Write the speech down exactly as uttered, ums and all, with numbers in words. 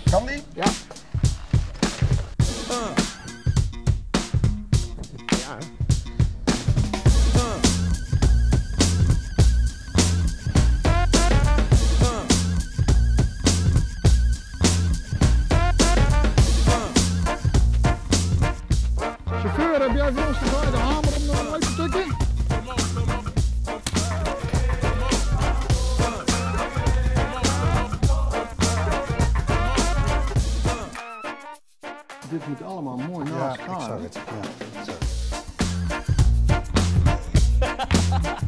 Kan die? Ja. Uh. Ja. Chauffeur, heb jij voor ons de hamer om nog uit te tikken? Dit moet allemaal mooi naast elkaar. Ja, ik zag het. Ja, ik zag het.